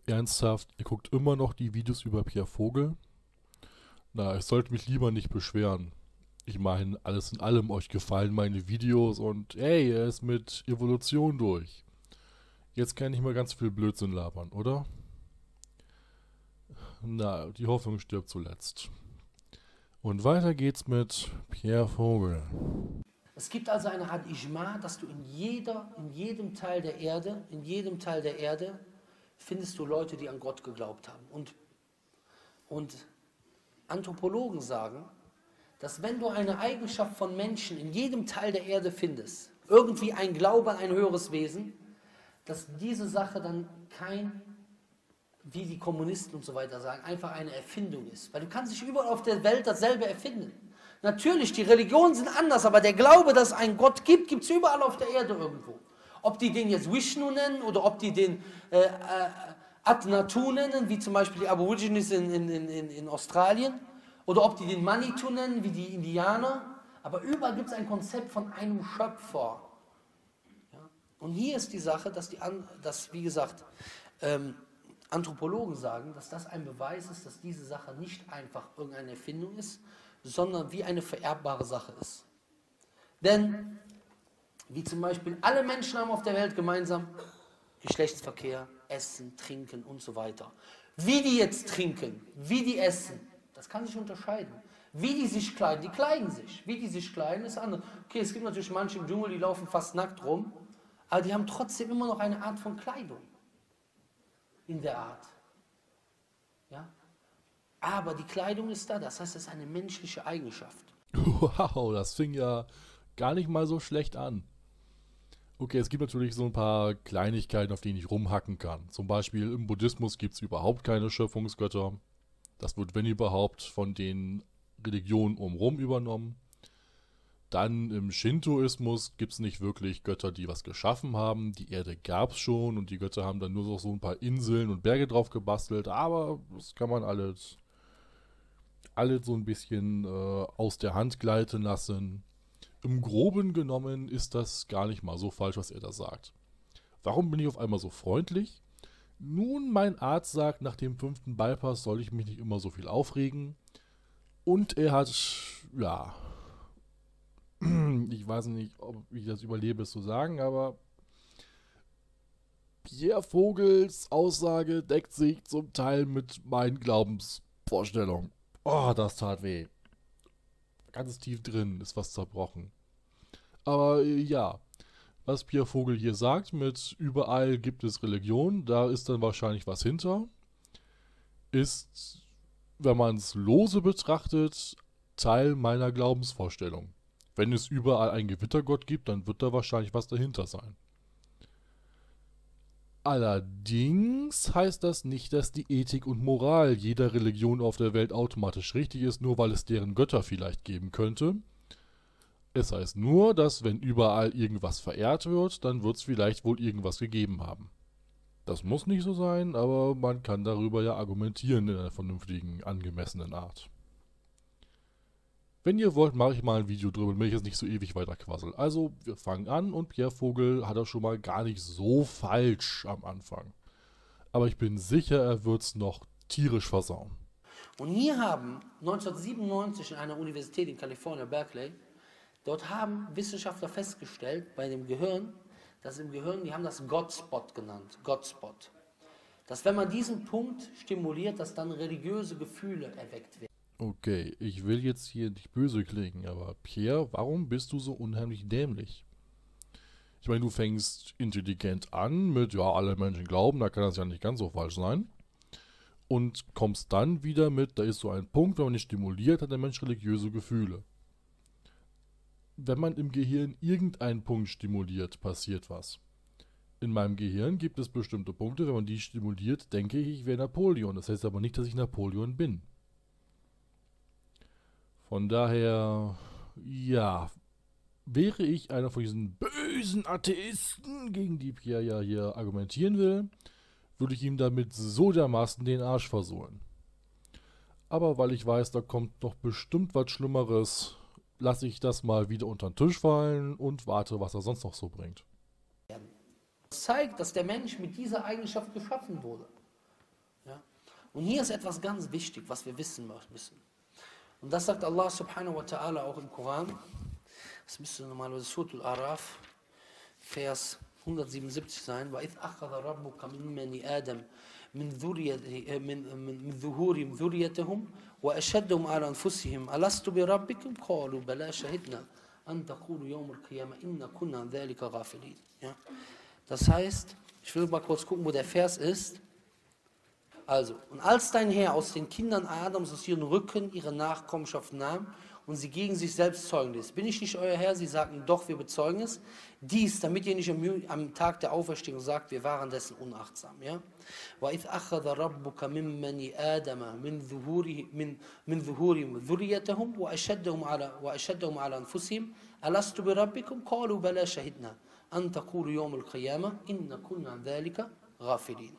Ernsthaft, ihr guckt immer noch die Videos über Pierre Vogel? Na, ich sollte mich lieber nicht beschweren. Ich meine, alles in allem, euch gefallen meine Videos und hey, er ist mit Evolution durch. Jetzt kann ich mal ganz viel Blödsinn labern, oder? Na, die Hoffnung stirbt zuletzt. Und weiter geht's mit Pierre Vogel. Es gibt also eine Art Ijma, dass du in jedem Teil der Erde, findest du Leute, die an Gott geglaubt haben. Und Anthropologen sagen, dass wenn du eine Eigenschaft von Menschen in jedem Teil der Erde findest, irgendwie ein Glaube an ein höheres Wesen, dass diese Sache dann kein, wie die Kommunisten und so weiter sagen, einfach eine Erfindung ist. Weil du kannst nicht überall auf der Welt dasselbe erfinden. Natürlich, die Religionen sind anders, aber der Glaube, dass es einen Gott gibt, gibt es überall auf der Erde irgendwo. Ob die den jetzt Vishnu nennen oder ob die den Adnatu nennen, wie zum Beispiel die Aborigines in Australien, oder ob die den Manitou nennen, wie die Indianer. Aber überall gibt es ein Konzept von einem Schöpfer. Ja? Und hier ist die Sache, dass wie gesagt, Anthropologen sagen, dass das ein Beweis ist, dass diese Sache nicht einfach irgendeine Erfindung ist, sondern wie eine vererbbare Sache ist. Denn, wie zum Beispiel alle Menschen haben auf der Welt gemeinsam Geschlechtsverkehr, Essen, Trinken und so weiter. Wie die jetzt trinken, wie die essen, das kann sich unterscheiden. Wie die sich kleiden, die kleiden sich. Wie die sich kleiden, ist anders. Okay, es gibt natürlich manche im Dschungel, die laufen fast nackt rum, aber die haben trotzdem immer noch eine Art von Kleidung. In der Art. Ja? Aber die Kleidung ist da, das heißt, es ist eine menschliche Eigenschaft. Wow, das fing ja gar nicht mal so schlecht an. Okay, es gibt natürlich so ein paar Kleinigkeiten, auf denen ich rumhacken kann. Zum Beispiel im Buddhismus gibt es überhaupt keine Schöpfungsgötter. Das wird, wenn überhaupt, von den Religionen umrum übernommen. Dann im Shintoismus gibt es nicht wirklich Götter, die was geschaffen haben. Die Erde gab es schon und die Götter haben dann nur so ein paar Inseln und Berge drauf gebastelt. Aber das kann man alles so ein bisschen aus der Hand gleiten lassen. Im Groben genommen ist das gar nicht mal so falsch, was er da sagt. Warum bin ich auf einmal so freundlich? Nun, mein Arzt sagt, nach dem 5. Bypass soll ich mich nicht immer so viel aufregen. Und er hat, ja, ich weiß nicht, ob ich das überlebe, es zu sagen, aber Pierre Vogels Aussage deckt sich zum Teil mit meinen Glaubensvorstellungen. Oh, das tat weh. Ganz tief drin ist was zerbrochen. Aber ja, was Pierre Vogel hier sagt mit überall gibt es Religion, da ist dann wahrscheinlich was hinter, ist, wenn man es lose betrachtet, Teil meiner Glaubensvorstellung. Wenn es überall einen Gewittergott gibt, dann wird da wahrscheinlich was dahinter sein. Allerdings heißt das nicht, dass die Ethik und Moral jeder Religion auf der Welt automatisch richtig ist, nur weil es deren Götter vielleicht geben könnte. Es heißt nur, dass wenn überall irgendwas verehrt wird, dann wird es vielleicht wohl irgendwas gegeben haben. Das muss nicht so sein, aber man kann darüber ja argumentieren in einer vernünftigen, angemessenen Art. Wenn ihr wollt, mache ich mal ein Video drüber, damit ich jetzt nicht so ewig weiter quassel. Also, wir fangen an und Pierre Vogel hat das schon mal gar nicht so falsch am Anfang. Aber ich bin sicher, er wird es noch tierisch versauen. Und hier haben 1997 in einer Universität in Kalifornien, Berkeley, dort haben Wissenschaftler festgestellt, bei dem Gehirn, dass im Gehirn, die haben das God-Spot genannt, God-Spot. Dass wenn man diesen Punkt stimuliert, dass dann religiöse Gefühle erweckt werden. Okay, ich will jetzt hier nicht böse klingen, aber Pierre, warum bist du so unheimlich dämlich? Ich meine, du fängst intelligent an mit, ja, alle Menschen glauben, da kann das ja nicht ganz so falsch sein. Und kommst dann wieder mit, da ist so ein Punkt, wenn man ihn stimuliert, hat der Mensch religiöse Gefühle. Wenn man im Gehirn irgendeinen Punkt stimuliert, passiert was. In meinem Gehirn gibt es bestimmte Punkte, wenn man die stimuliert, denke ich, ich wäre Napoleon. Das heißt aber nicht, dass ich Napoleon bin. Von daher, ja, wäre ich einer von diesen bösen Atheisten, gegen die Pierre ja hier argumentieren will, würde ich ihm damit so dermaßen den Arsch versohlen. Aber weil ich weiß, da kommt noch bestimmt was Schlimmeres, lasse ich das mal wieder unter den Tisch fallen und warte, was er sonst noch so bringt. Das zeigt, dass der Mensch mit dieser Eigenschaft geschaffen wurde. Ja? Und hier ist etwas ganz wichtig, was wir wissen müssen. Und das sagt Allah subhanahu wa ta'ala auch im Koran. Das müsste normalerweise Surah Al-Araf, Vers 177 sein. وَإِذْ أَخَذَ رَبُّكَ مِنْ بَنِي آدَمَ مِنْ ظُهُورِهِمْ ذُرِّيَّتَهُمْ وَأَشْهَدَهُمْ عَلَى أَنفُسِهِمْ أَلَسْتُ بِرَبِّكُمْ قَالُوا بَلَى شَهِدْنَا أَنْ تَقُولُوا يَوْمَ الْقِيَامَةِ إِنَّا كُنَّا عَنْ ذَلِكَ غَافِلِينَ. Ja? Das heißt, ich will mal kurz gucken, wo der Vers ist. Also, und als dein Herr aus den Kindern Adams aus ihren Rücken ihre Nachkommenschaft nahm und sie gegen sich selbst zeugen ließ, bin ich nicht euer Herr? Sie sagten, doch, wir bezeugen es. Dies, damit ihr nicht am Tag der Auferstehung sagt, wir waren dessen unachtsam. Ja? وَإِذْ أَخَذَ رَبُّكَ مِنْ بَنِي آدَمَ مِنْ ظُهُورِهِمْ ذُرِّيَّتَهُمْ وَأَشْهَدَهُمْ عَلَى أَنفُسِهِمْ أَلَسْتُ بِرَبِّكُمْ قَالُوا بَلَى شَهِدْنَا أَنْ تَقُولُوا يَوْمَ الْقِيَامَةِ إِنَّا كُنَّا عَنْ ذَلِكَ غَافِلِينَ.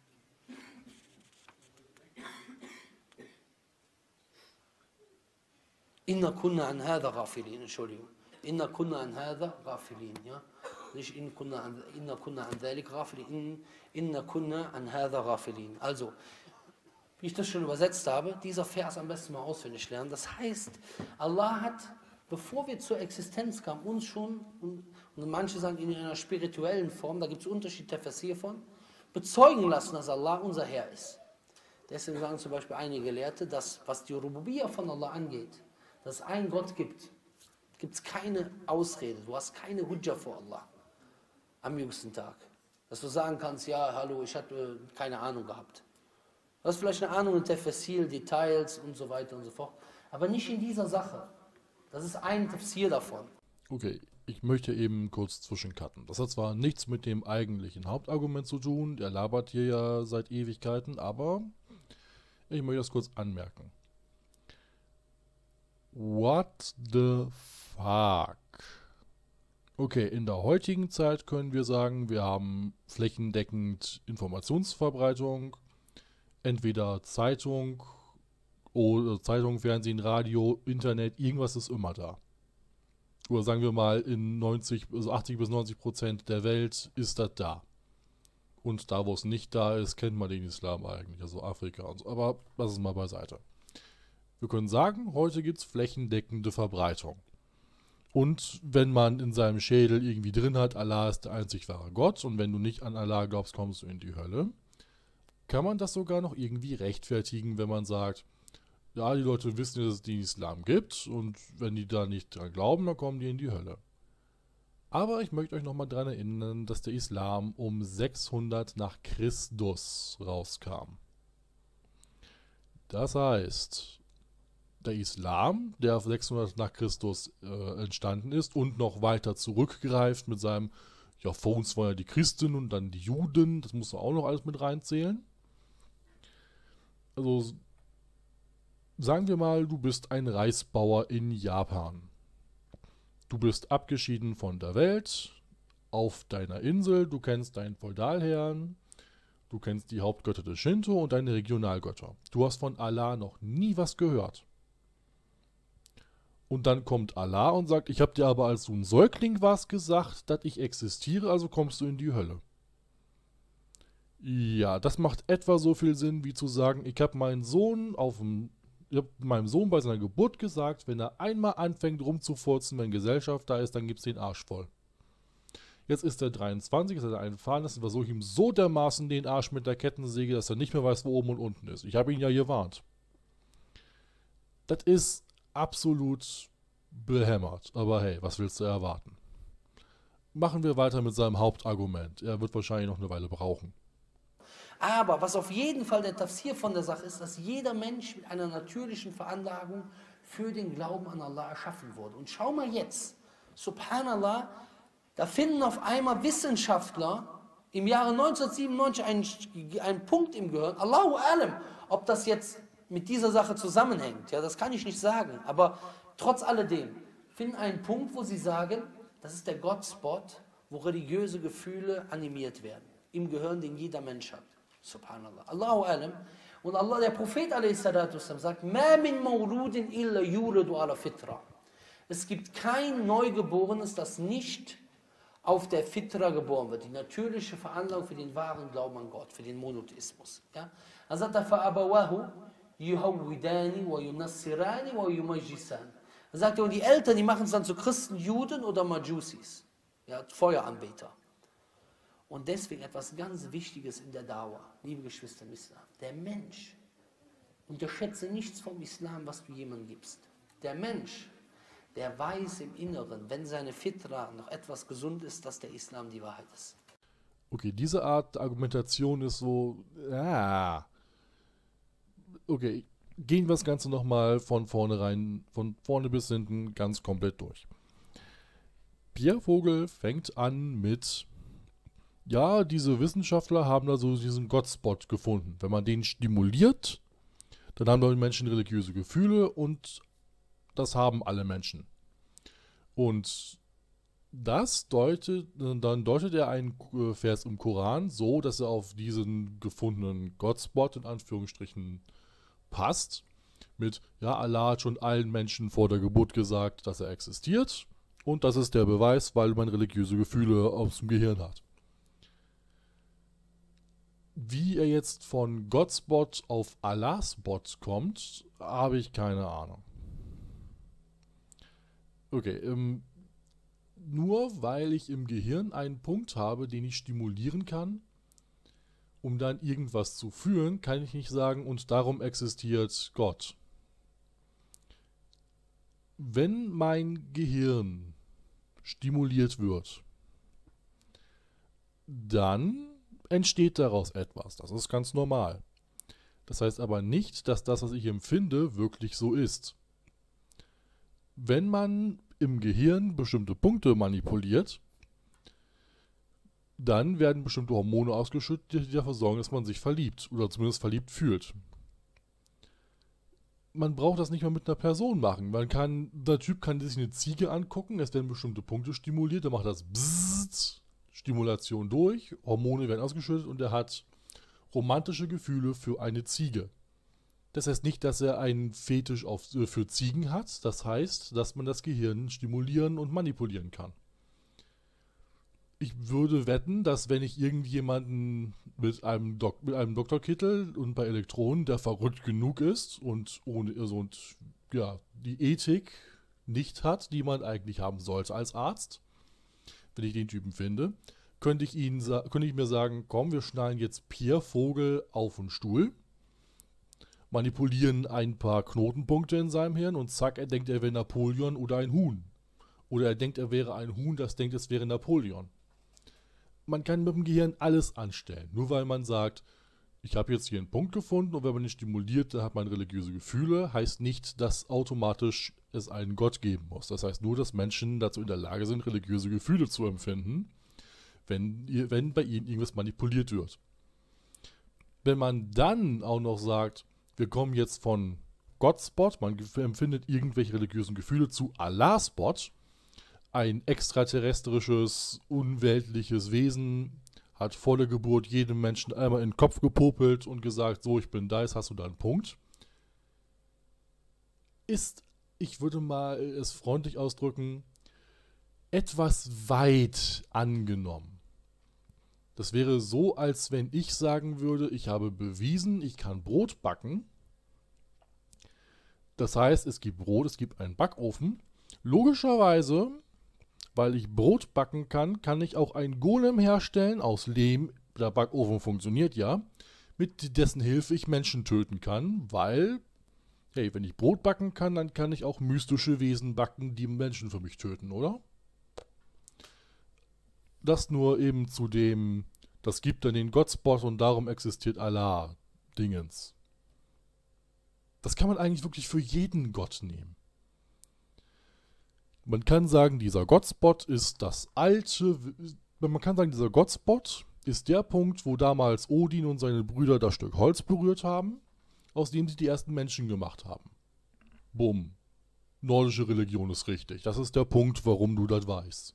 Inna kunna an hadha ghafilin, Entschuldigung. Inna kunna an hadha ghafilin, ja. Nicht inna kunna an dhalik ghafilin, inna kunna an hadha ghafilin. Also, wie ich das schon übersetzt habe, dieser Vers am besten mal auswendig lernen. Das heißt, Allah hat, bevor wir zur Existenz kamen, uns schon, und manche sagen in einer spirituellen Form, da gibt es Unterschiede hiervon, bezeugen lassen, dass Allah unser Herr ist. Deswegen sagen zum Beispiel einige Gelehrte, dass, was die Rububiyya von Allah angeht, dass es einen Gott gibt, gibt es keine Ausrede. Du hast keine Hujja vor Allah am jüngsten Tag. Dass du sagen kannst, ja, hallo, ich hatte keine Ahnung gehabt. Du hast vielleicht eine Ahnung in Tafsir, Details und so weiter und so fort. Aber nicht in dieser Sache. Das ist ein Tafsir davon. Okay, ich möchte eben kurz zwischencutten. Das hat zwar nichts mit dem eigentlichen Hauptargument zu tun, der labert hier ja seit Ewigkeiten, aber ich möchte das kurz anmerken. What the fuck? Okay, in der heutigen Zeit können wir sagen, wir haben flächendeckend Informationsverbreitung, entweder Zeitung oder Zeitung, Fernsehen, Radio, Internet, irgendwas ist immer da. Oder sagen wir mal, in 80 bis 90% der Welt ist das da. Und da, wo es nicht da ist, kennt man den Islam eigentlich, also Afrika und so. Aber lass es mal beiseite. Wir können sagen, heute gibt es flächendeckende Verbreitung. Und wenn man in seinem Schädel irgendwie drin hat, Allah ist der einzig wahre Gott und wenn du nicht an Allah glaubst, kommst du in die Hölle, kann man das sogar noch irgendwie rechtfertigen, wenn man sagt, ja, die Leute wissen, dass es den Islam gibt und wenn die da nicht dran glauben, dann kommen die in die Hölle. Aber ich möchte euch nochmal daran erinnern, dass der Islam um 600 nach Christus rauskam. Das heißt, der Islam, der auf 600 nach Christus entstanden ist und noch weiter zurückgreift mit seinem, ja, vor uns waren ja die Christen und dann die Juden, das muss man auch noch alles mit reinzählen. Also, sagen wir mal, du bist ein Reisbauer in Japan. Du bist abgeschieden von der Welt, auf deiner Insel, du kennst deinen Feudalherrn, du kennst die Hauptgötter des Shinto und deine Regionalgötter. Du hast von Allah noch nie was gehört. Und dann kommt Allah und sagt, ich habe dir aber als du ein Säugling warst gesagt, dass ich existiere, also kommst du in die Hölle. Ja, das macht etwa so viel Sinn, wie zu sagen, ich habe meinem Sohn bei seiner Geburt gesagt, wenn er einmal anfängt rumzufurzen, wenn Gesellschaft da ist, dann gibt's den Arsch voll. Jetzt ist er 23, ist er einen fahren lassen, versuche ich ihm so dermaßen den Arsch mit der Kettensäge, dass er nicht mehr weiß, wo oben und unten ist. Ich habe ihn ja gewarnt. Das ist absolut behämmert. Aber hey, was willst du erwarten? Machen wir weiter mit seinem Hauptargument. Er wird wahrscheinlich noch eine Weile brauchen. Aber was auf jeden Fall der Tafsir von der Sache ist, dass jeder Mensch mit einer natürlichen Veranlagung für den Glauben an Allah erschaffen wurde. Und schau mal jetzt, subhanallah, da finden auf einmal Wissenschaftler im Jahre 1997 einen Punkt im Gehirn, Allahu alam, ob das jetzt mit dieser Sache zusammenhängt, ja, das kann ich nicht sagen, aber trotz alledem, finden einen Punkt, wo sie sagen, das ist der Godspot, wo religiöse Gefühle animiert werden, im Gehirn, den jeder Mensch hat. Subhanallah. Allahu alam. Und Allah, der Prophet a.s. sagt, Ma min mawludin illa yuladu ala fitra. Es gibt kein Neugeborenes, das nicht auf der Fitra geboren wird, die natürliche Veranlagung für den wahren Glauben an Gott, für den Monotheismus. Ja? Dann sagt er, فَأَبَوَاهُ يُهَوِّدَانِ وَيُنَصِّرَانِ وَيُمَجِّسَانِ. Dann sagt er, und die Eltern, die machen es dann zu Christen, Juden oder Majusis, ja, Feueranbeter. Und deswegen etwas ganz Wichtiges in der Dauer, liebe Geschwister im Islam. Der Mensch, unterschätze nichts vom Islam, was du jemandem gibst. Der Mensch, der weiß im Inneren, wenn seine Fitra noch etwas gesund ist, dass der Islam die Wahrheit ist. Okay, diese Art der Argumentation ist so, okay, gehen wir das Ganze nochmal von vorne bis hinten ganz komplett durch. Pierre Vogel fängt an mit, ja, diese Wissenschaftler haben da so diesen Gottspot gefunden. Wenn man den stimuliert, dann haben die Menschen religiöse Gefühle und das haben alle Menschen. Und dann deutet er einen Vers im Koran so, dass er auf diesen gefundenen Gottspot in Anführungsstrichen passt. Mit, ja, Allah hat schon allen Menschen vor der Geburt gesagt, dass er existiert. Und das ist der Beweis, weil man religiöse Gefühle aus dem Gehirn hat. Wie er jetzt von Godspot auf Allah-Spot kommt, habe ich keine Ahnung. Okay, nur weil ich im Gehirn einen Punkt habe, den ich stimulieren kann, um dann irgendwas zu fühlen, kann ich nicht sagen, und darum existiert Gott. Wenn mein Gehirn stimuliert wird, dann entsteht daraus etwas. Das ist ganz normal. Das heißt aber nicht, dass das, was ich empfinde, wirklich so ist. Wenn man im Gehirn bestimmte Punkte manipuliert, dann werden bestimmte Hormone ausgeschüttet, die dafür sorgen, dass man sich verliebt oder zumindest verliebt fühlt. Man braucht das nicht mal mit einer Person machen. Der Typ kann sich eine Ziege angucken, es werden bestimmte Punkte stimuliert, der macht das Bzzzt, Stimulation durch, Hormone werden ausgeschüttet und er hat romantische Gefühle für eine Ziege. Das heißt nicht, dass er einen Fetisch für Ziegen hat. Das heißt, dass man das Gehirn stimulieren und manipulieren kann. Ich würde wetten, dass wenn ich irgendjemanden mit einem Doktorkittel und bei Elektronen, der verrückt genug ist und die Ethik nicht hat, die man eigentlich haben sollte als Arzt, wenn ich den Typen finde, könnte ich mir sagen, komm, wir schnallen jetzt Pierre Vogel auf einen Stuhl, manipulieren ein paar Knotenpunkte in seinem Hirn und zack, er denkt, er wäre Napoleon oder ein Huhn. Oder er denkt, er wäre ein Huhn, das denkt, es wäre Napoleon. Man kann mit dem Gehirn alles anstellen. Nur weil man sagt, ich habe jetzt hier einen Punkt gefunden und wenn man ihn stimuliert, dann hat man religiöse Gefühle, heißt nicht, dass automatisch es einen Gott geben muss. Das heißt nur, dass Menschen dazu in der Lage sind, religiöse Gefühle zu empfinden, wenn bei ihnen irgendwas manipuliert wird. Wenn man dann auch noch sagt, wir kommen jetzt von Godspot, man empfindet irgendwelche religiösen Gefühle, zu Allah-Spot, ein extraterrestrisches, unweltliches Wesen, hat vor der Geburt jedem Menschen einmal in den Kopf gepopelt und gesagt, so, ich bin da, jetzt hast du da einen Punkt. Ist, ich würde mal es freundlich ausdrücken, etwas weit angenommen. Das wäre so, als wenn ich sagen würde, ich habe bewiesen, ich kann Brot backen. Das heißt, es gibt Brot, es gibt einen Backofen. Logischerweise, weil ich Brot backen kann, kann ich auch einen Golem herstellen aus Lehm. Der Backofen funktioniert ja, mit dessen Hilfe ich Menschen töten kann, weil, hey, wenn ich Brot backen kann, dann kann ich auch mystische Wesen backen, die Menschen für mich töten, oder? Das nur eben zu dem, das gibt dann den Godspot und darum existiert Allah, Dingens. Das kann man eigentlich wirklich für jeden Gott nehmen. Man kann sagen, dieser Godspot ist dieser Godspot ist der Punkt, wo damals Odin und seine Brüder das Stück Holz berührt haben, aus dem sie die ersten Menschen gemacht haben. Bumm. Nordische Religion ist richtig. Das ist der Punkt, warum du das weißt.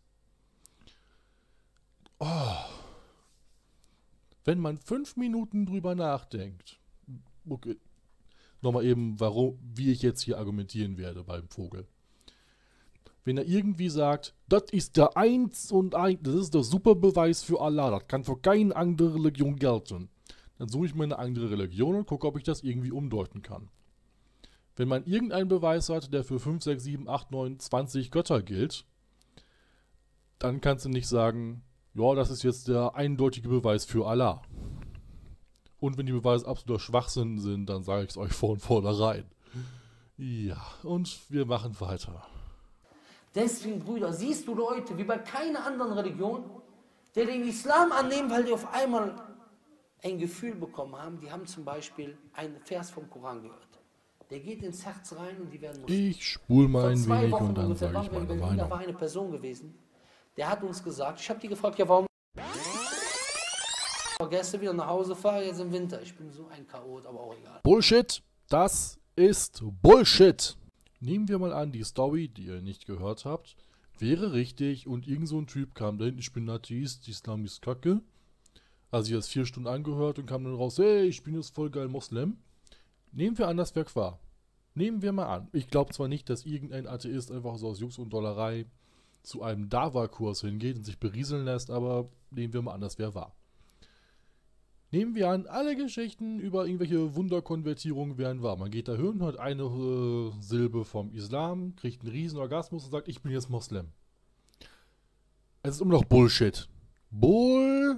Oh. Wenn man 5 Minuten drüber nachdenkt, okay, nochmal eben, wie ich jetzt hier argumentieren werde beim Vogel. Wenn er irgendwie sagt, das ist der Eins und Eins, das ist der Superbeweis für Allah, das kann für keine andere Religion gelten, dann suche ich mir eine andere Religion und gucke, ob ich das irgendwie umdeuten kann. Wenn man irgendeinen Beweis hat, der für 5, 6, 7, 8, 9, 20 Götter gilt, dann kannst du nicht sagen, ja, das ist jetzt der eindeutige Beweis für Allah. Und wenn die Beweise absoluter Schwachsinn sind, dann sage ich es euch von vornherein. Ja, und wir machen weiter. Deswegen, Brüder, siehst du Leute, wie bei keiner anderen Religion, die den Islam annehmen, weil die auf einmal ein Gefühl bekommen haben. Die haben zum Beispiel einen Vers vom Koran gehört. Der geht ins Herz rein und die werden Muslim. Ich spul mal ein Vor 2 wenig Wochen und dann ungefähr sage ich waren wir meine in Berlin, da Meinung. war eine Person gewesen, der hat uns gesagt, ich habe die gefragt, ja warum gestern wieder nach Hause fahre, jetzt im Winter. Ich bin so ein Chaot, aber auch egal. Bullshit, das ist Bullshit. Nehmen wir mal an, die Story, die ihr nicht gehört habt, wäre richtig und irgend so ein Typ kam dahin, ich bin Atheist, Islam ist Kacke. Also ich habe es 4 Stunden angehört und kam dann raus, hey, ich bin jetzt voll geil Moslem. Nehmen wir an, das wäre wahr. Nehmen wir mal an. Ich glaube zwar nicht, dass irgendein Atheist einfach so aus Jux und Dollerei zu einem Dawa-Kurs hingeht und sich berieseln lässt, aber nehmen wir mal an, das wäre wahr. Nehmen wir an, alle Geschichten über irgendwelche Wunderkonvertierungen wären wahr. Man geht da hin, hört eine Silbe vom Islam, kriegt einen riesen Orgasmus und sagt, ich bin jetzt Moslem. Es ist immer noch Bullshit. Bullshit.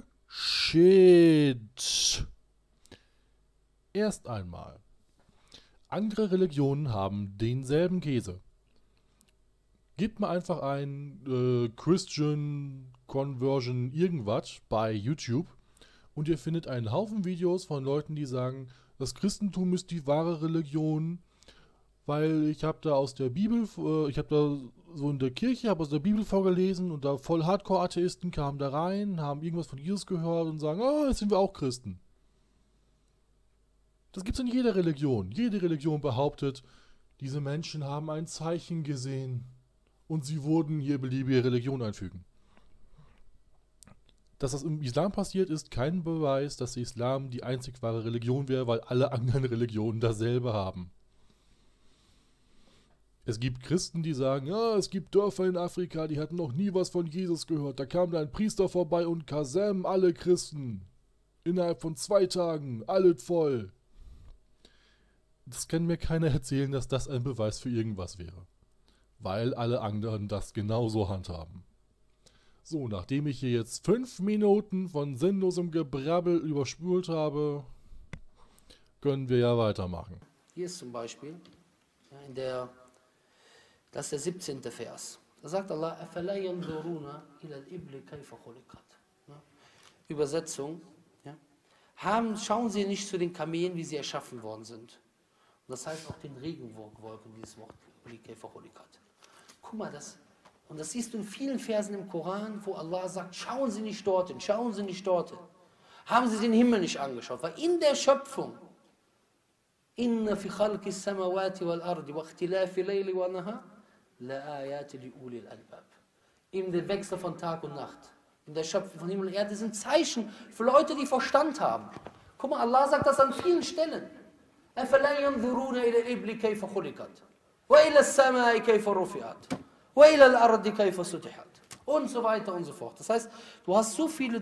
Erst einmal. Andere Religionen haben denselben Käse. Gebt mal einfach ein Christian Conversion irgendwas bei YouTube und ihr findet einen Haufen Videos von Leuten, die sagen, das Christentum ist die wahre Religion, weil ich habe da aus der Bibel, ich habe da so in der Kirche, habe aus der Bibel vorgelesen und da voll Hardcore-Atheisten kamen da rein, haben irgendwas von Jesus gehört und sagen, jetzt sind wir auch Christen. Das gibt es in jeder Religion. Jede Religion behauptet, diese Menschen haben ein Zeichen gesehen und sie wurden hier beliebige Religion einfügen. Dass das im Islam passiert, ist kein Beweis, dass der Islam die einzig wahre Religion wäre, weil alle anderen Religionen dasselbe haben. Es gibt Christen, die sagen, es gibt Dörfer in Afrika, die hatten noch nie was von Jesus gehört. Da kam da ein Priester vorbei und Kasem, alle Christen. Innerhalb von 2 Tagen, alle voll. Das kann mir keiner erzählen, dass das ein Beweis für irgendwas wäre. Weil alle anderen das genauso handhaben. So, nachdem ich hier jetzt 5 Minuten von sinnlosem Gebrabbel überspült habe, können wir ja weitermachen. Hier ist zum Beispiel, das ist der 17. Vers. Da sagt Allah, أَفَلَا يَنْظُرُونَ إِلَى الْإِبْلِ كَيْفَ خُلِقَتْ. Übersetzung, schauen Sie nicht zu den Kamelen, wie sie erschaffen worden sind. Und das heißt auch den Regenwolken, dieses Wort, guck mal, das siehst du in vielen Versen im Koran, wo Allah sagt, schauen Sie nicht dorthin, schauen Sie nicht dorthin. Haben Sie den Himmel nicht angeschaut, weil in der Schöpfung, إِنَّ فِي خَلْقِ السَّمَوَاتِ وَالْأَرْضِ وَاخْتِلَافِ اللَّيْلِ وَالنَّهَارِ لَآيَاتٍ لِأُولِي الْأَلْبَابِ. In dem Wechsel von Tag und Nacht, in der Schöpfung von Himmel und Erde sind Zeichen für Leute, die Verstand haben. Guck mal, Allah sagt das an vielen Stellen. أَفَلَا يَنْظُرُونَ إِلَى الْإِبْلِ كَيْفَ خُلِقَتْ وَإِلَى السَّمَاءِ كَيْفَ رُفِعَتْ وَإِلَى الْأَرْضِ كَيْفَ سُطِحَتْ und so weiter und so fort. Das heißt, du hast so viele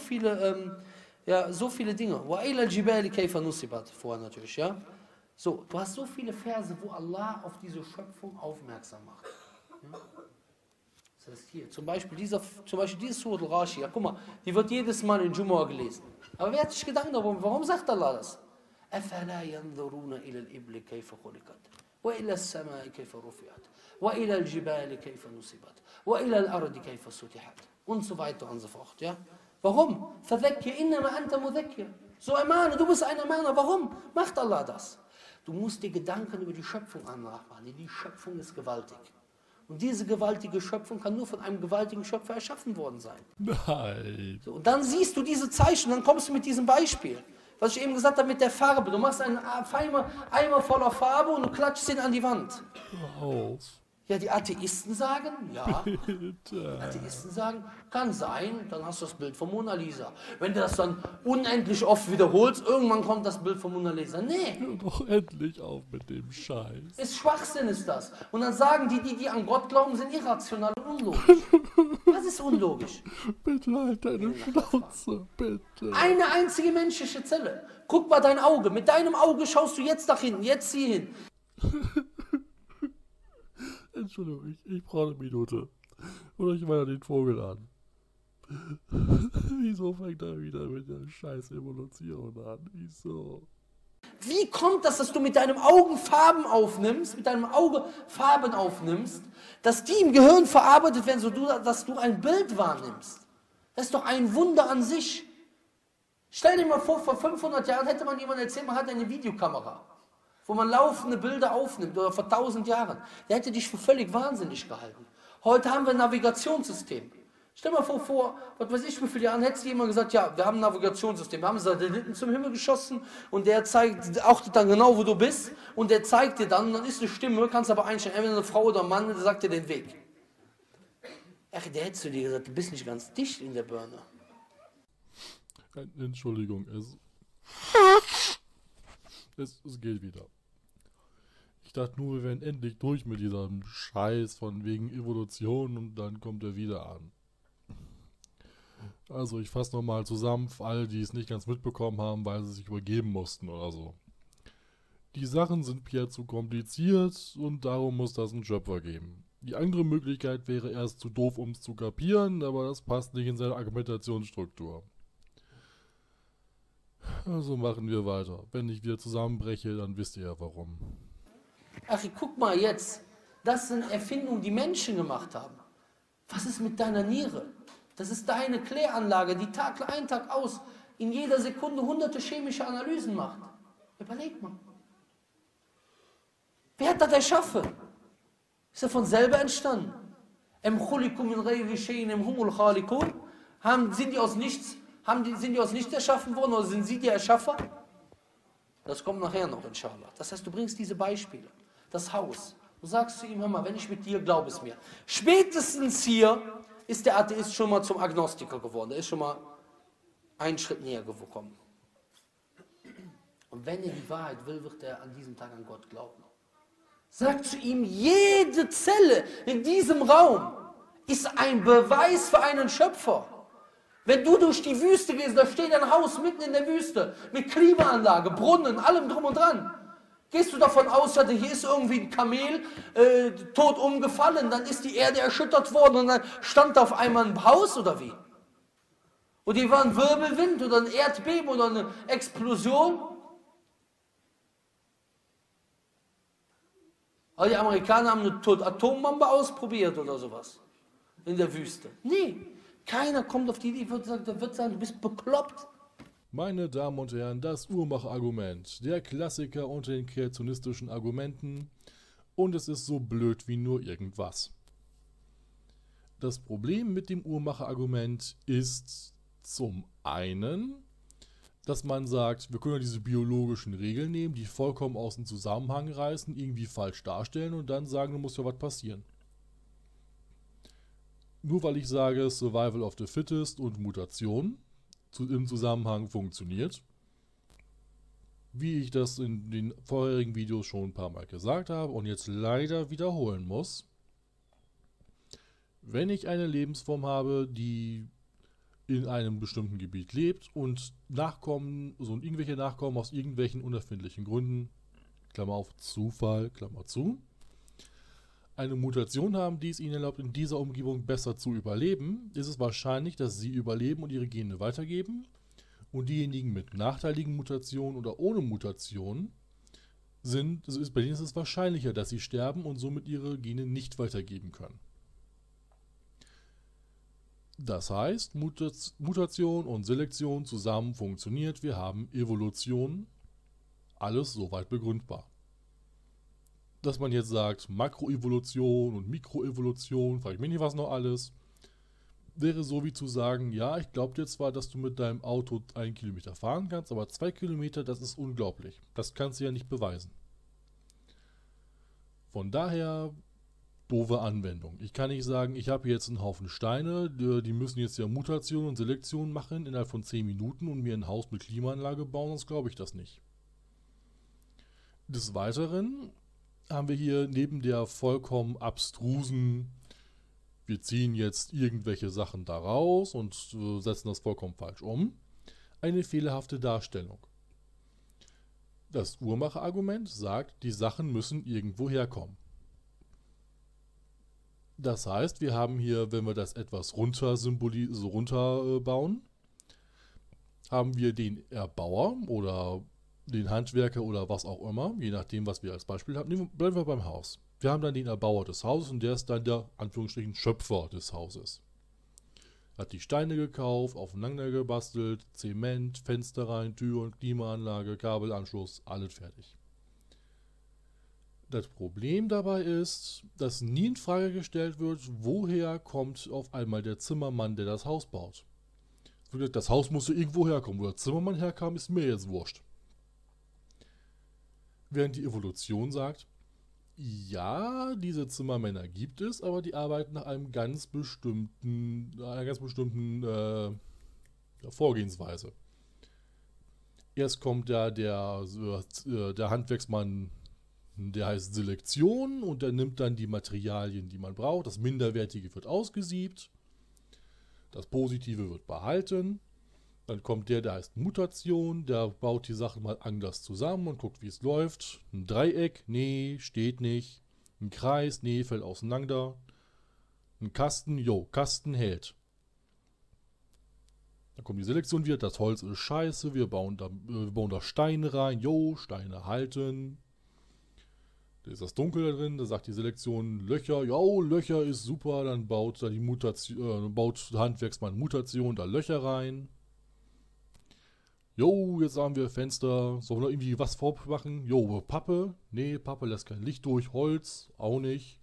Dinge. وَإِلَى الْجِبَالِ كَيْفَ نُصِبَتْ vorher natürlich, ja. So, du hast so viele Verse, wo Allah auf diese Schöpfung aufmerksam macht. Ja? Das heißt hier, zum Beispiel diese Surah Al-Ghashiyah, guck mal, die wird jedes Mal in Jumu'ah gelesen. Aber wer hat sich Gedanken darum, warum sagt Allah das? أَفَلَا يَنْظُرُونَ إِلَى الْإِبْلِ كَيْفَ خُلِقَتْ وَإِلَى السَّمَاءِ كَيْفَ رُفِعَتْ وَإِلَى الْجِبَالِ كَيْفَ نُصِبَتْ وَإِلَى الْأَرْضِ كَيْفَ سُطِحَتْ und so weiter und so fort. Ja? Warum? فَذَكِّرْ إِنَّمَا أَنْتَ مُذَكِّرْ. So ermahne, du bist ein Ermahner. Warum macht Allah das? Du musst dir Gedanken über die Schöpfung nachmachen. Die Schöpfung ist gewaltig. Und diese gewaltige Schöpfung kann nur von einem gewaltigen Schöpfer erschaffen worden sein. Nein. So, und dann siehst du diese Zeichen, dann kommst du mit diesem Beispiel. Was ich eben gesagt habe mit der Farbe. Du machst einen Eimer voller Farbe und du klatschst ihn an die Wand. Hör auf. Ja, die Atheisten sagen, ja. Bitte. Atheisten sagen, kann sein, dann hast du das Bild von Mona Lisa. Wenn du das dann unendlich oft wiederholst, irgendwann kommt das Bild von Mona Lisa. Nee, Hör doch endlich auf mit dem Scheiß. ist Schwachsinn ist das. Und dann sagen die an Gott glauben, sind irrational und unlogisch. Was ist unlogisch? Bitte halt deine Schnauze, bitte. Eine einzige menschliche Zelle. Guck mal dein Auge. Mit deinem Auge schaust du jetzt nach hinten, jetzt hier hin. Entschuldigung, ich brauche eine Minute. Oder ich weiter den Vogel an. Wieso fängt er wieder mit der scheiß Evolution an? Wieso? Wie kommt das, dass du mit deinem Augen Farben aufnimmst, dass die im Gehirn verarbeitet werden, dass du ein Bild wahrnimmst? Das ist doch ein Wunder an sich. Stell dir mal vor, vor 500 Jahren hätte man jemandem erzählt, man hat eine Videokamera, wo man laufende Bilder aufnimmt, oder vor 1000 Jahren. Der hätte dich für völlig wahnsinnig gehalten. Heute haben wir ein Navigationssystem. Stell dir mal vor, was weiß ich, wie viele Jahren hätte jemand gesagt, ja, wir haben ein Navigationssystem, wir haben Satelliten zum Himmel geschossen und der achtet dann genau, wo du bist und der zeigt dir dann, und dann ist eine Stimme, kannst aber einstellen, entweder eine Frau oder ein Mann, der sagt dir den Weg. Ach, der hätte zu dir gesagt, du bist nicht ganz dicht in der Birne. Entschuldigung, es geht wieder. Ich dachte nur, wir wären endlich durch mit diesem Scheiß von wegen Evolution und dann kommt er wieder an. Also ich fasse nochmal zusammen für alle, die es nicht ganz mitbekommen haben, weil sie sich übergeben mussten oder so. Die Sachen sind Pierre zu kompliziert und darum muss das einen Schöpfer geben. Die andere Möglichkeit wäre, er ist zu doof, um es zu kapieren, aber das passt nicht in seine Argumentationsstruktur. Also machen wir weiter. Wenn ich wieder zusammenbreche, dann wisst ihr ja warum. Ach, guck mal jetzt, das sind Erfindungen, die Menschen gemacht haben. Was ist mit deiner Niere? Das ist deine Kläranlage, die Tag ein, Tag aus in jeder Sekunde hunderte chemische Analysen macht. Überleg mal. Wer hat das erschaffen? Ist er von selber entstanden? Sind die aus nichts erschaffen worden oder sind sie die Erschaffer? Das kommt nachher noch, inshallah. Das heißt, du bringst diese Beispiele. Das Haus. Du sagst zu ihm, hör mal, wenn ich mit dir, glaub es mir. Spätestens hier ist der Atheist schon mal zum Agnostiker geworden. Der ist schon mal einen Schritt näher gekommen. Und wenn er die Wahrheit will, wird er an diesem Tag an Gott glauben. Sag zu ihm, jede Zelle in diesem Raum ist ein Beweis für einen Schöpfer. Wenn du durch die Wüste gehst, da steht ein Haus mitten in der Wüste mit Klimaanlage, Brunnen, allem drum und dran. Gehst du davon aus, hier ist irgendwie ein Kamel tot umgefallen, dann ist die Erde erschüttert worden und dann stand da auf einmal ein Haus oder wie? Und hier war ein Wirbelwind oder ein Erdbeben oder eine Explosion. Aber die Amerikaner haben eine Atombombe ausprobiert oder sowas in der Wüste. Nee, keiner kommt auf die Idee, der wird sagen, du bist bekloppt. Meine Damen und Herren, das Uhrmacher-Argument, der Klassiker unter den kreationistischen Argumenten, und es ist so blöd wie nur irgendwas. Das Problem mit dem Uhrmacher-Argument ist zum einen, dass man sagt, wir können ja diese biologischen Regeln nehmen, die vollkommen aus dem Zusammenhang reißen, irgendwie falsch darstellen und dann sagen, da muss ja was passieren. Nur weil ich sage, Survival of the Fittest und Mutation im Zusammenhang funktioniert, wie ich das in den vorherigen Videos schon ein paar Mal gesagt habe und jetzt leider wiederholen muss. Wenn ich eine Lebensform habe, die in einem bestimmten Gebiet lebt und Nachkommen, irgendwelche Nachkommen aus irgendwelchen unerfindlichen Gründen, Klammer auf Zufall, Klammer zu, eine Mutation haben, die es ihnen erlaubt, in dieser Umgebung besser zu überleben, ist es wahrscheinlich, dass sie überleben und ihre Gene weitergeben. Und diejenigen mit nachteiligen Mutationen oder ohne Mutationen bei denen ist es wahrscheinlicher, dass sie sterben und somit ihre Gene nicht weitergeben können. Das heißt, Mutation und Selektion zusammen funktioniert. Wir haben Evolution. Alles soweit begründbar. Dass man jetzt sagt, Makroevolution und Mikroevolution, frage ich mich nicht, was noch alles, wäre so wie zu sagen, ja, ich glaube dir zwar, dass du mit deinem Auto 1 Kilometer fahren kannst, aber 2 Kilometer, das ist unglaublich. Das kannst du ja nicht beweisen. Von daher doofe Anwendung. Ich kann nicht sagen, ich habe jetzt einen Haufen Steine, die müssen jetzt ja Mutation und Selektion machen innerhalb von 10 Minuten und mir ein Haus mit Klimaanlage bauen, sonst glaube ich das nicht. Des Weiteren haben wir hier neben der vollkommen abstrusen, wir ziehen jetzt irgendwelche Sachen da raus und setzen das vollkommen falsch um, eine fehlerhafte Darstellung. Das Uhrmacher-Argument sagt, die Sachen müssen irgendwo herkommen. Das heißt, wir haben hier, wenn wir das etwas runterbauen, haben wir den Erbauer oder den Handwerker oder was auch immer, je nachdem, was wir als Beispiel haben. Bleiben wir beim Haus. Wir haben dann den Erbauer des Hauses und der ist dann der, Anführungsstrichen, Schöpfer des Hauses. Hat die Steine gekauft, aufeinander gebastelt, Zement, Fenster rein, Türen, Klimaanlage, Kabelanschluss, alles fertig. Das Problem dabei ist, dass nie in Frage gestellt wird, woher kommt auf einmal der Zimmermann, der das Haus baut. Das Haus musste irgendwo herkommen. Wo der Zimmermann herkam, ist mir jetzt wurscht. Während die Evolution sagt, ja, diese Zimmermänner gibt es, aber die arbeiten nach einer ganz bestimmten Vorgehensweise. Erst kommt da der Handwerksmann, der heißt Selektion und der nimmt dann die Materialien, die man braucht. Das Minderwertige wird ausgesiebt, das Positive wird behalten. Dann kommt der heißt Mutation, der baut die Sachen mal anders zusammen und guckt, wie es läuft. Ein Dreieck, nee, steht nicht. Ein Kreis, nee, fällt auseinander. Ein Kasten, jo, Kasten hält. Dann kommt die Selektion wieder, das Holz ist scheiße, wir bauen da Steine rein, jo, Steine halten. Da ist das Dunkel da drin, da sagt die Selektion Löcher, jo, Löcher ist super, dann baut da baut der Handwerksmann Mutation da Löcher rein. Jo, jetzt haben wir Fenster, sollen wir noch irgendwie was vormachen? Jo, Pappe, nee, Pappe lässt kein Licht durch, Holz, auch nicht.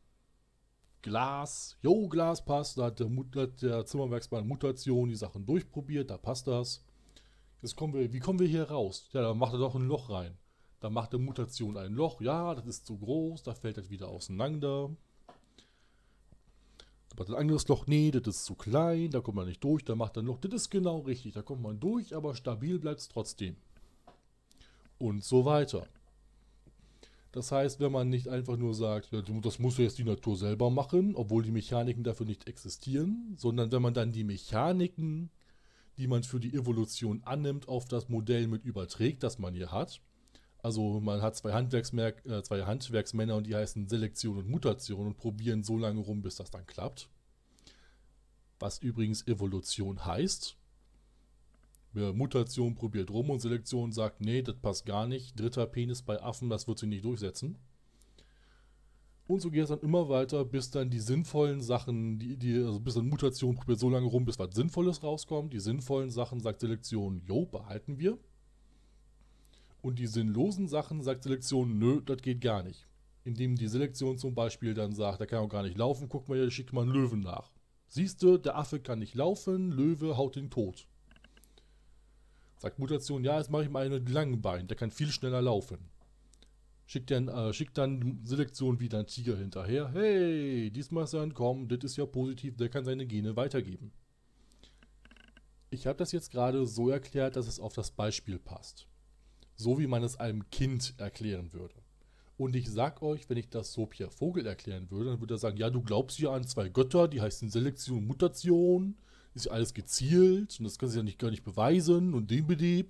Glas, jo, Glas passt, da hat der Zimmerwerksmann Mutation die Sachen durchprobiert, da passt das. Jetzt wie kommen wir hier raus? Ja, da macht er doch ein Loch rein. Da macht der Mutation ein Loch. Ja, das ist zu groß. Da fällt das wieder auseinander. Da macht ein anderes Loch. Nee, das ist zu klein. Da kommt man nicht durch. Da macht er ein Loch. Das ist genau richtig. Da kommt man durch, aber stabil bleibt es trotzdem. Und so weiter. Das heißt, wenn man nicht einfach nur sagt, ja, das muss ja jetzt die Natur selber machen, obwohl die Mechaniken dafür nicht existieren, sondern wenn man dann die Mechaniken, die man für die Evolution annimmt, auf das Modell mit überträgt, das man hier hat. Also man hat zwei Handwerksmänner und die heißen Selektion und Mutation und probieren so lange rum, bis das dann klappt. Was übrigens Evolution heißt. Mutation probiert rum und Selektion sagt, nee, das passt gar nicht. Dritter Penis bei Affen, das wird sich nicht durchsetzen. Und so geht es dann immer weiter, bis dann die sinnvollen Sachen, also bis dann Mutation probiert so lange rum, bis was Sinnvolles rauskommt. Die sinnvollen Sachen sagt Selektion, jo, behalten wir. Und die sinnlosen Sachen sagt Selektion, nö, das geht gar nicht. Indem die Selektion zum Beispiel dann sagt, der kann auch gar nicht laufen, guck mal, hier schickt mal einen Löwen nach. Siehst du, der Affe kann nicht laufen, Löwe haut ihn tot. Sagt Mutation, ja, jetzt mache ich mal einen mit langen Beinen, der kann viel schneller laufen. Schickt dann Selektion wieder einen Tiger hinterher. Hey, diesmal ist er entkommen, das ist ja positiv, der kann seine Gene weitergeben. Ich habe das jetzt gerade so erklärt, dass es auf das Beispiel passt. So wie man es einem Kind erklären würde. Und ich sag euch, wenn ich das so Pierre Vogel erklären würde, dann würde er sagen, ja, du glaubst ja an zwei Götter, die heißen Selektion und Mutation, ist ja alles gezielt und das kannst du ja gar nicht beweisen und den Betrieb.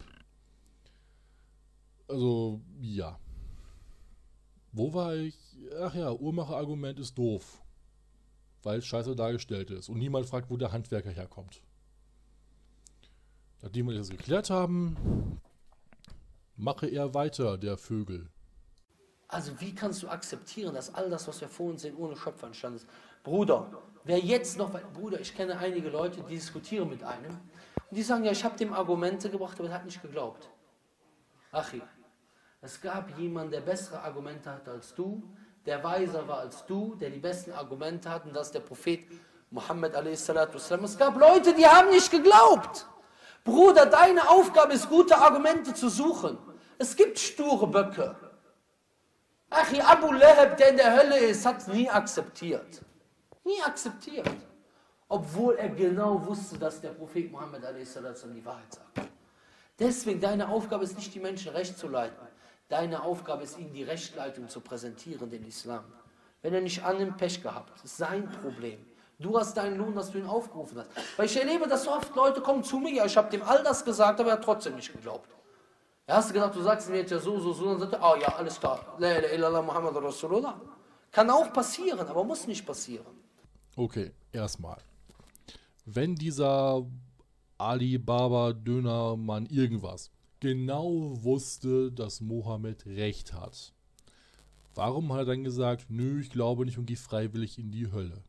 Also, ja. Wo war ich? Ach ja, Uhrmacher-Argument ist doof. Weil es scheiße dargestellt ist und niemand fragt, wo der Handwerker herkommt. Nachdem wir das geklärt haben, mache er weiter, der Vögel. Also wie kannst du akzeptieren, dass all das, was wir vor uns sehen, ohne Schöpfer entstanden ist? Bruder, wer jetzt noch, Bruder, ich kenne einige Leute, die diskutieren mit einem und die sagen, ja, ich habe dem Argumente gebracht, aber er hat nicht geglaubt. Achi, es gab jemanden, der bessere Argumente hatte als du, der weiser war als du, der die besten Argumente hat und das ist der Prophet Muhammad a.s. Es gab Leute, die haben nicht geglaubt. Bruder, deine Aufgabe ist, gute Argumente zu suchen. Es gibt sture Böcke. Achi, Abu Lahab, der in der Hölle ist, hat es nie akzeptiert. Nie akzeptiert. Obwohl er genau wusste, dass der Prophet Muhammad a.s. die Wahrheit sagt. Deswegen, deine Aufgabe ist nicht, die Menschen recht zu leiten. Deine Aufgabe ist, ihnen die Rechtleitung zu präsentieren, den Islam. Wenn er nicht annimmt, Pech gehabt. Das ist sein Problem. Du hast deinen Lohn, dass du ihn aufgerufen hast. Weil ich erlebe, dass so oft Leute kommen zu mir, ja, ich habe dem all das gesagt, aber er hat trotzdem nicht geglaubt. Ja, hast du gedacht, du sagst mir jetzt ja so, dann sagt er, ah ja, alles klar. La ilaha illallah Muhammad Rasulullah. Kann auch passieren, aber muss nicht passieren. Okay, erstmal. Wenn dieser Alibaba Dönermann irgendwas genau wusste, dass Mohammed recht hat, warum hat er dann gesagt, nö, ich glaube nicht und gehe freiwillig in die Hölle?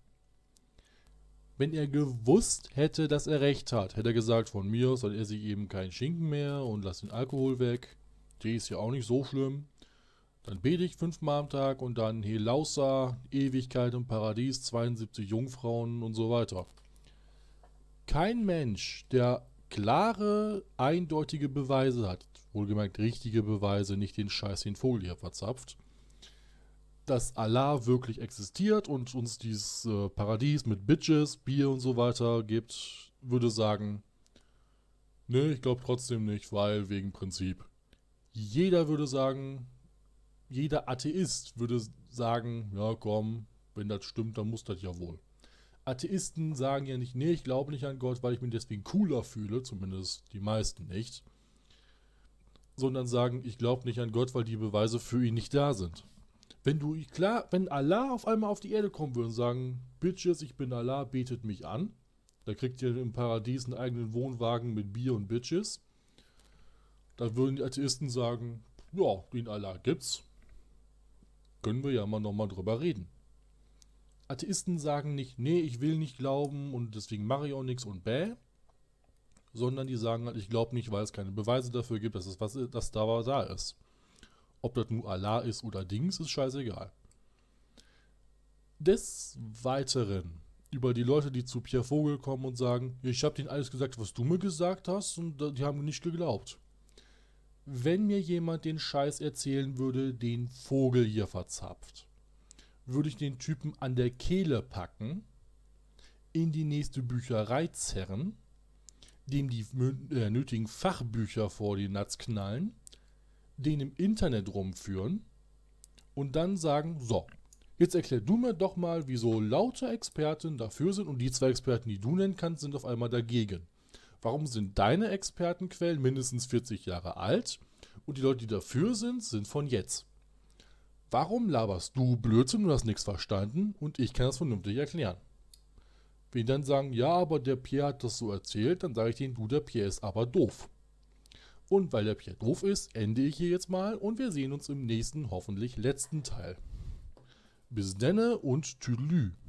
Wenn er gewusst hätte, dass er recht hat, hätte er gesagt, von mir aus soll er sich eben keinen Schinken mehr und lass den Alkohol weg. Der ist ja auch nicht so schlimm. Dann bete ich 5-mal am Tag und dann Helausa, Ewigkeit im Paradies, 72 Jungfrauen und so weiter. Kein Mensch, der klare, eindeutige Beweise hat, wohlgemerkt richtige Beweise, nicht den Scheiß, den Vogel hier verzapft, dass Allah wirklich existiert und uns dieses Paradies mit Bitches, Bier und so weiter gibt, würde sagen, ne, ich glaube trotzdem nicht, weil wegen Prinzip. Jeder würde sagen, jeder Atheist würde sagen, ja komm, wenn das stimmt, dann muss das ja wohl. Atheisten sagen ja nicht, nee, ich glaube nicht an Gott, weil ich mich deswegen cooler fühle, zumindest die meisten nicht, sondern sagen, ich glaube nicht an Gott, weil die Beweise für ihn nicht da sind. Wenn Allah auf einmal auf die Erde kommen würde und sagen, Bitches, ich bin Allah, betet mich an, da kriegt ihr im Paradies einen eigenen Wohnwagen mit Bier und Bitches, da würden die Atheisten sagen, ja, den Allah gibt's, können wir ja mal nochmal drüber reden. Atheisten sagen nicht, nee, ich will nicht glauben und deswegen mache ich auch nichts und bäh, sondern die sagen halt, ich glaube nicht, weil es keine Beweise dafür gibt, dass das da ist. Ob das nun Allah ist oder Dings, ist scheißegal. Des Weiteren über die Leute, die zu Pierre Vogel kommen und sagen, ich habe denen alles gesagt, was du mir gesagt hast und die haben nicht geglaubt. Wenn mir jemand den Scheiß erzählen würde, den Vogel hier verzapft, würde ich den Typen an der Kehle packen, in die nächste Bücherei zerren, dem die nötigen Fachbücher vor die Nuts knallen, den im Internet rumführen und dann sagen, so, jetzt erklär du mir doch mal, wieso lauter Experten dafür sind und die 2 Experten, die du nennen kannst, sind auf einmal dagegen. Warum sind deine Expertenquellen mindestens 40 Jahre alt und die Leute, die dafür sind von jetzt? Warum laberst du Blödsinn, du hast nichts verstanden und ich kann das vernünftig erklären? Wenn die dann sagen, ja, aber der Pierre hat das so erzählt, dann sage ich denen, du, der Pierre ist aber doof. Und weil der Pierre doof ist, ende ich hier jetzt mal und wir sehen uns im nächsten, hoffentlich letzten Teil. Bis denne und tüdelü.